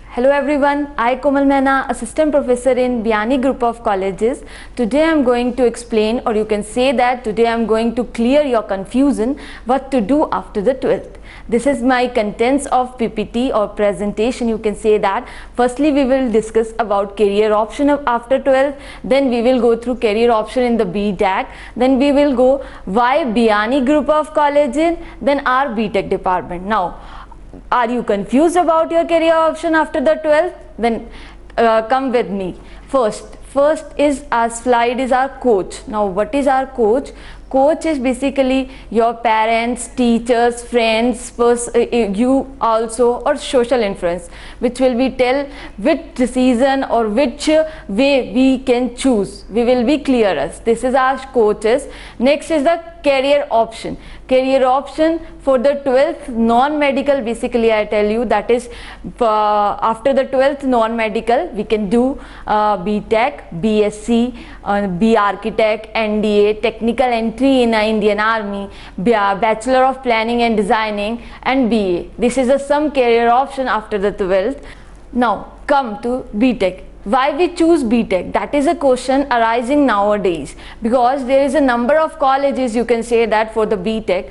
Hello everyone, I Komal Mehna, Assistant Professor in Biyani Group of Colleges. Today I am going to explain, or you can say that today I am going to clear your confusion what to do after the 12th. This is my contents of PPT or presentation, you can say that. Firstly, we will discuss about career option after 12th, then we will go through career option in the B.Tech, then we will go why Biyani Group of Colleges, then our B.Tech department. Now, are you confused about your career option after the 12th? Then come with me. First is our slide is our coach. Now what is our coach? Coach is basically your parents, teachers, friends, you also, or social influence, which will be tell which decision or which way we can choose. We will be clearest. This is our coaches. Next is the career option. Career option for the 12th non-medical, basically I tell you, that is after the 12th non-medical we can do B.Tech, BSc, B Architect, NDA, technical entry in Indian Army, Bachelor of Planning and Designing, and BA. This is some career option after the 12th. Now come to B.Tech. Why we choose B.Tech? That is a question arising nowadays, because there is a number of colleges, you can say that, for the B.Tech.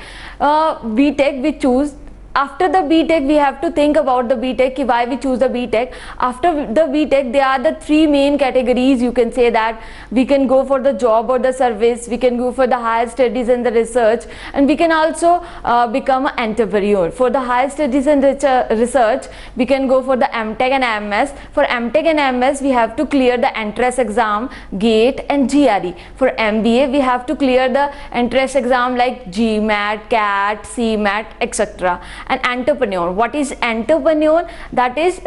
B.Tech we choose. After the B.Tech, we have to think about the B.Tech, why we choose the B.Tech. After the B.Tech, there are the three main categories, you can say that. We can go for the job or the service, we can go for the higher studies and the research, and we can also become an entrepreneur. For the higher studies and research, we can go for the M.Tech and MS. For M.Tech and MS, we have to clear the entrance exam, GATE and GRE. For MBA, we have to clear the entrance exam like GMAT, CAT, CMAT, etc. An entrepreneur. What is entrepreneur? That is,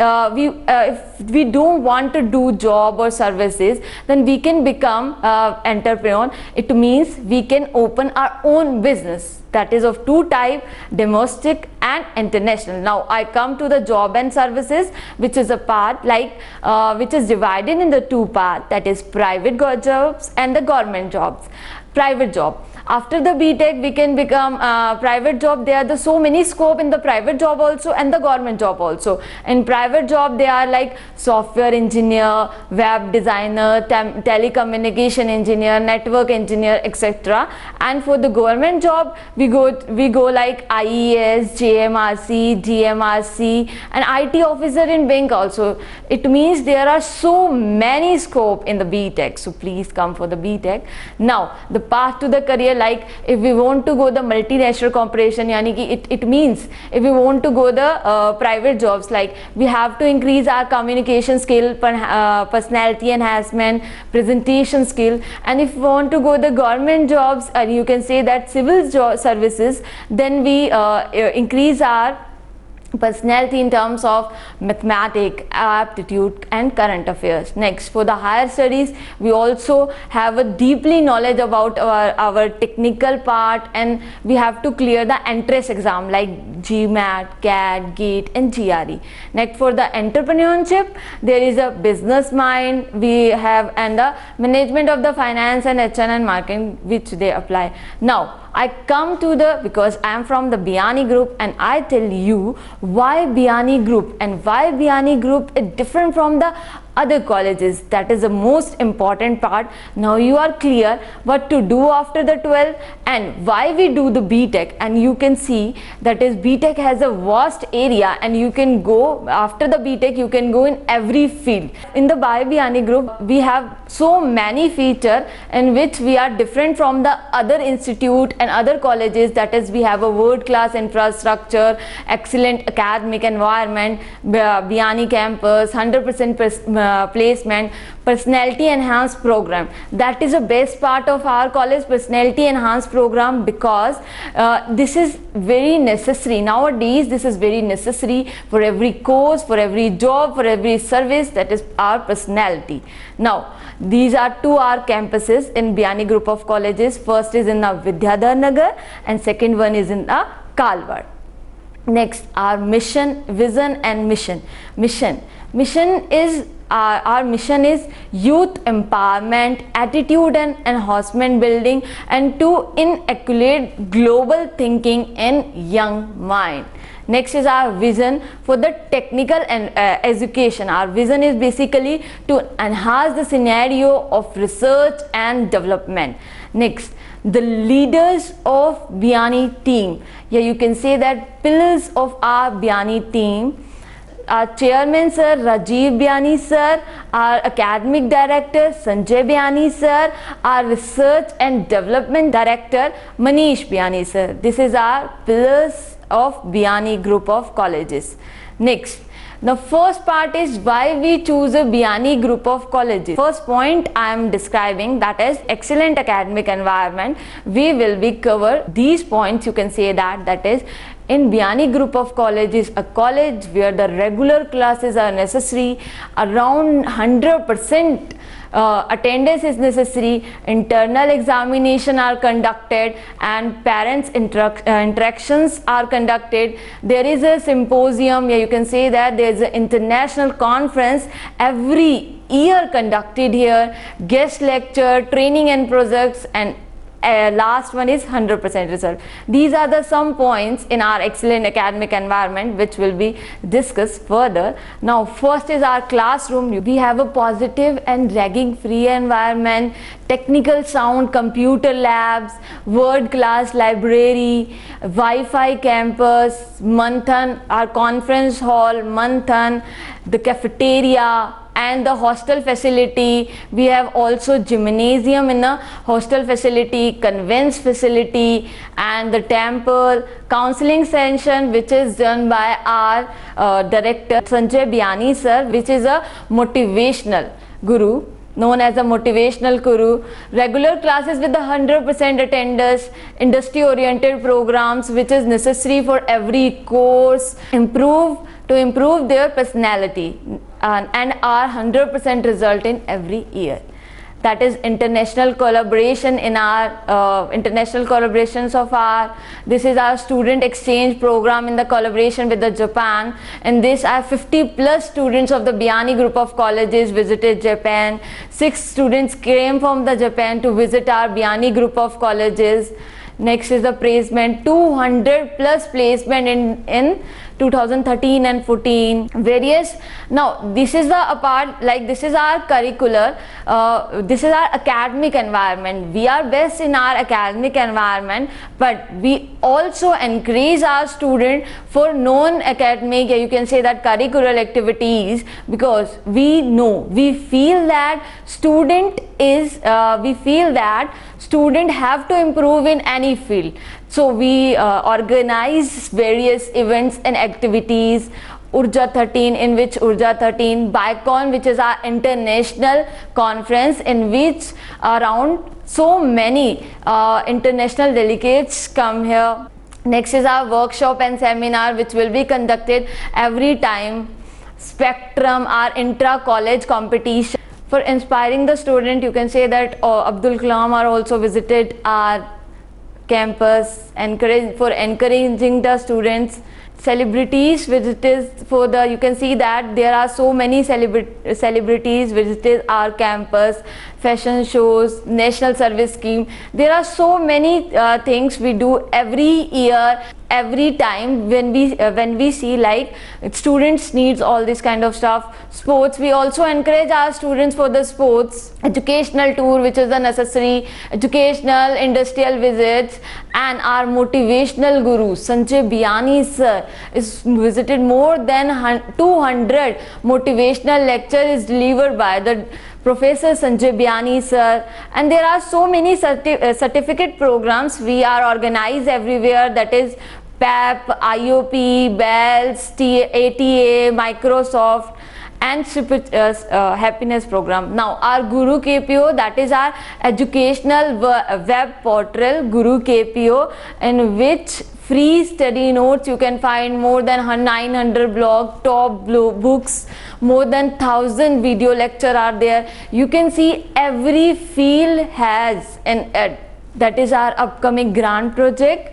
if we don't want to do job or services, then we can become entrepreneur. It means we can open our own business. That is of two types, domestic and international. Now I come to the job and services, which is a part like which is divided in the two parts, that is private jobs and the government jobs. Private job. After the B.Tech, we can become private job. There are so many scope in the private job also and the government job also. In private job, they are like software engineer, web designer, telecommunication engineer, network engineer, etc. And for the government job, we go like IES, JMRC, DMRC, and IT officer in bank also. It means there are so many scope in the B.Tech. So please come for the B.Tech. Now the path to the career, like if we want to go the multinational corporation, yani ki it means if we want to go the private jobs, like we have to increase our communication skill, personality enhancement, presentation skill. And if we want to go the government jobs, you can say that civil services, then we increase our personality in terms of mathematics, aptitude and current affairs. Next, for the higher studies, we also have a deeply knowledge about our technical part, and we have to clear the entrance exam like GMAT, CAT, GATE and GRE. Next, for the entrepreneurship, there is a business mind we have, and the management of the finance and HR and marketing, which they apply. Now I come to because I am from the Biyani group, and I tell you why Biyani group and why Biyani group is different from the other colleges. That is the most important part. Now you are clear what to do after the 12th and why we do the B.Tech. And you can see that is B.Tech has a vast area, and you can go after the B.Tech, you can go in every field. In the Biyani group, we have so many features in which we are different from the other institute and other colleges. That is, we have a world-class infrastructure, excellent academic environment, Biyani campus, 100% placement, personality enhanced program. That is the best part of our college, personality enhanced program, because this is very necessary nowadays. This is very necessary for every course, for every job, for every service. That is our personality. Now these are two our campuses in Biyani group of colleges. First is in the Vidyadhar Nagar and second one is in the Kalwar. Next, our mission, vision and mission. Mission is our mission is youth empowerment, attitude and enhancement building, and to inculcate global thinking in young mind. Next is our vision for the technical and education. Our vision is basically to enhance the scenario of research and development. Next, the leaders of Biyani team. Yeah, you can say that pillars of our Biyani team. Our chairman sir Rajiv Biyani sir, our academic director Sanjay Biyani sir, our research and development director Manish Biyani sir. This is our pillars of Biyani group of colleges. Next, the first part is why we choose a Biyani group of colleges. First point I am describing, that is excellent academic environment. We will be cover these points. You can say that is in Biyani group of colleges, a college where the regular classes are necessary, around 100% attendance is necessary, internal examination are conducted, and parents interactions are conducted. There is a symposium, yeah, you can say that there is an international conference every year conducted here, guest lecture, training and projects, and last one is 100% result. These are the some points in our excellent academic environment which will be discussed further. Now first is our classroom. We have a positive and ragging free environment, technical sound computer labs, world class library, Wi-Fi campus, Manthan, our conference hall, Manthan, the cafeteria, and the hostel facility. We have also gymnasium in the hostel facility, convents facility, and the temple, counseling session which is done by our director Sanjay Biyani sir, which is a motivational guru, known as a motivational guru, regular classes with 100% attendance, industry oriented programs which is necessary for every course, to improve their personality, and are 100% result in every year. That is international collaboration in our international collaborations of our, this is our student exchange program in the collaboration with the Japan, and this are 50+ students of the Biyani group of colleges visited Japan. 6 students came from the Japan to visit our Biyani group of colleges. Next is the placement, 200+ placement in 2013 and 14 various. Now this is the apart, like this is our curricular, this is our academic environment. We are best in our academic environment, but we also encourage our student for non-academic, you can say that curricular activities, because we know, we feel that student have to improve in any field. So we organize various events and activities. Urja 13, in which Urja 13, Bicon, which is our international conference in which around so many international delegates come here. Next is our workshop and seminar which will be conducted every time. Spectrum, our intra-college competition. For inspiring the student, you can say that Abdul Kalam are also visited our campus, for encouraging the students. Celebrities visited for the, you can see that there are so many celebrities visited our campus, fashion shows, national service scheme. There are so many things we do every year, every time when we see like students needs all this kind of stuff. Sports, we also encourage our students for the sports, educational tour which is the necessary, educational industrial visits, and our motivational guru Sanjay Biyani sir is visited more than 200 motivational lecture is delivered by the Professor Sanjay Biyani sir, and there are so many certificate programs we are organized everywhere, that is PAP, IOP, BELS, ATA, Microsoft, and happiness program. Now our Guru KPO, that is our educational web portal Guru KPO, in which free study notes you can find more than 900 blog, top books, more than 1000 video lecture are there. You can see every field has an ed. That is our upcoming grant project.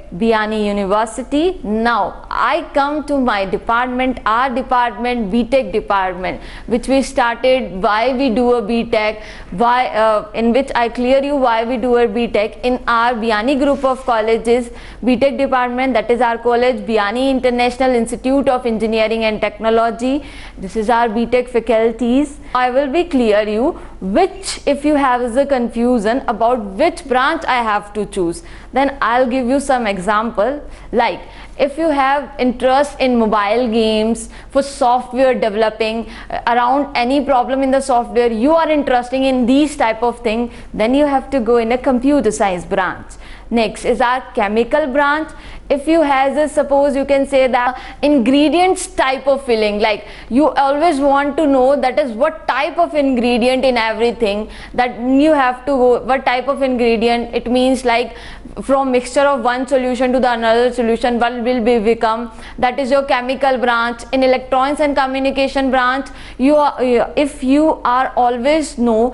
Biyani University. Now I come to my department, our department, B.Tech department, which we started, why we do a B.Tech, in which I clear you why we do a B.Tech in our Biyani group of colleges. B.Tech department, that is our college, Biyani International Institute of Engineering and Technology. This is our B.Tech faculties. I will be clear you which, if you have the confusion about which branch I have to choose, then I'll give you some example. Like if you have interest in mobile games, for software developing, around any problem in the software, you are interested in these type of thing, then you have to go in a computer science branch. Next is our chemical branch. If you has a, suppose you can say that ingredients type of feeling, like you always want to know that is what type of ingredient in everything, that you have to go what type of ingredient, it means like from mixture of one solution to the another solution what will be become, that is your chemical branch. In electronics and communication branch, you are, if you are always know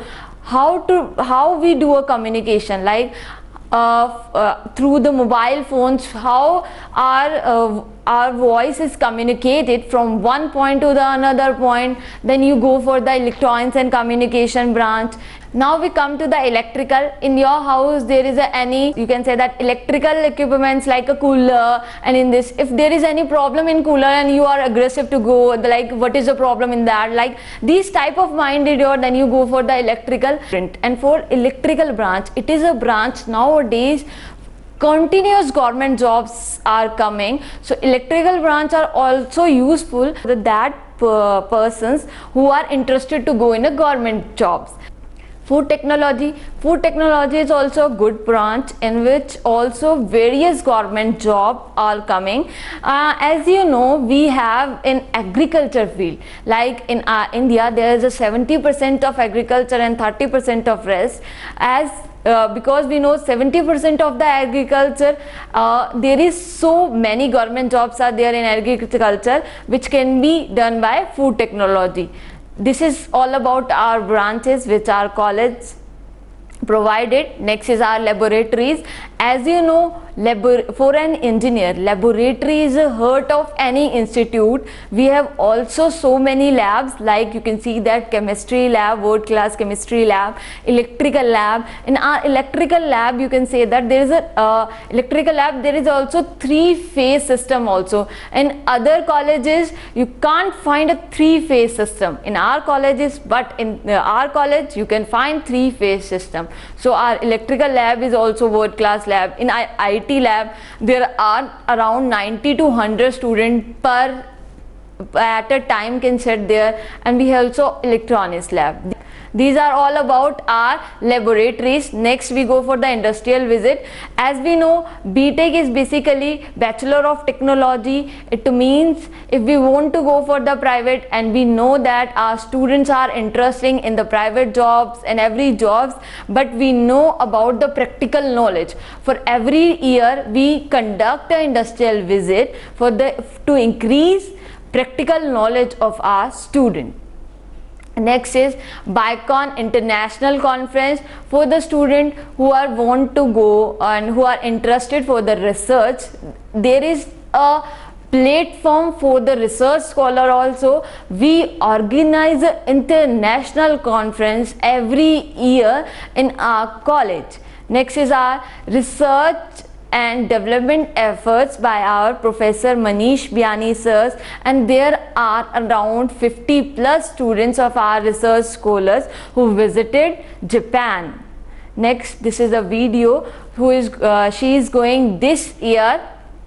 how we do a communication, like through the mobile phones, how our voice is communicated from one point to the another point, then you go for the electronics and communication branch. Now we come to the electrical. In your house there is any, you can say that electrical equipments like a cooler, and in this if there is any problem in cooler and you are aggressive to go like what is the problem in that, like these type of minded, or then you go for the electrical. And for electrical branch, it is a branch nowadays continuous government jobs are coming, so electrical branch are also useful for that persons who are interested to go in a government jobs. Food technology is also a good branch in which also various government jobs are coming. As you know, we have in agriculture field, like in India there is a 70% of agriculture and 30% of rest, as because we know 70% of the agriculture, there is so many government jobs are there in agriculture which can be done by food technology. This is all about our branches which our college provided. Next is our laboratories. As you know, for an engineer, laboratory is a heart of any institute. We have also so many labs, like you can see that chemistry lab, world class chemistry lab, electrical lab. In our electrical lab, you can say that there is a electrical lab, there is also 3-phase system also. In other colleges you can't find a 3-phase system in our colleges, but in our college you can find 3-phase system. So our electrical lab is also world class lab. In IT lab there are around 90 to 100 students per at a time can sit there, and we have also electronics lab. These are all about our laboratories. Next we go for the industrial visit. As we know, B.Tech is basically Bachelor of Technology. It means if we want to go for the private, and we know that our students are interested in the private jobs and every jobs, but we know about the practical knowledge. For every year we conduct an industrial visit to increase practical knowledge of our student. Next is BICON International Conference. For the student who want to go and who are interested for the research, there is a platform for the research scholar also. We organize an international conference every year in our college. Next is our research and development efforts by our Professor Biyani sirs, and there are around 50 plus students of our research scholars who visited Japan. Next, this is a video who is she is going this year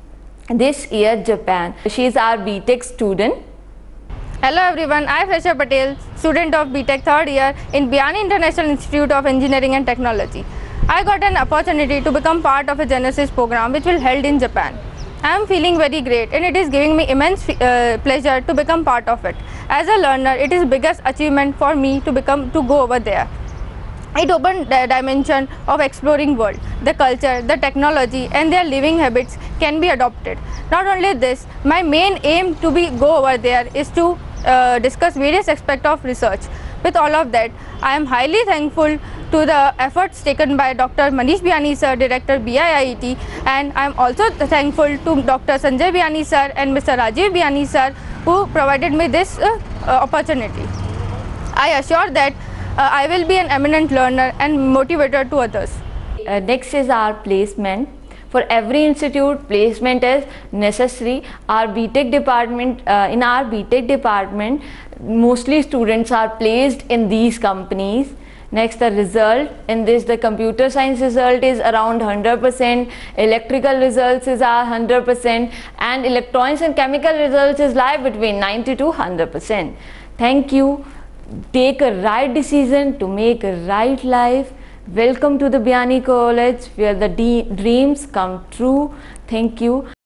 Japan. She is our B.Tech student. Hello everyone, I am Fresha Patel, student of B.Tech 3rd year in Biyani International Institute of Engineering and Technology. I got an opportunity to become part of a Genesis program which will held in Japan. I am feeling very great, and it is giving me immense pleasure to become part of it. As a learner, it is biggest achievement for me to go over there. It opened the dimension of exploring world, the culture, the technology and their living habits can be adopted. Not only this, my main aim to go over there is to discuss various aspects of research. With all of that, I am highly thankful to the efforts taken by Dr. Manish Biyani sir, Director BIIT, and I am also thankful to Dr. Sanjay Biyani sir and Mr. Rajiv Biyani sir who provided me this opportunity. I assure that I will be an eminent learner and motivator to others. Next is our placement. For every institute, placement is necessary. Our B.Tech department, in our B.Tech department, mostly students are placed in these companies. Next, the result. In this, the computer science result is around 100%, electrical results is 100%, and electronics and chemical results is lie between 90 to 100%. Thank you. Take a right decision to make a right life. Welcome to the Biyani College where the dreams come true. Thank you.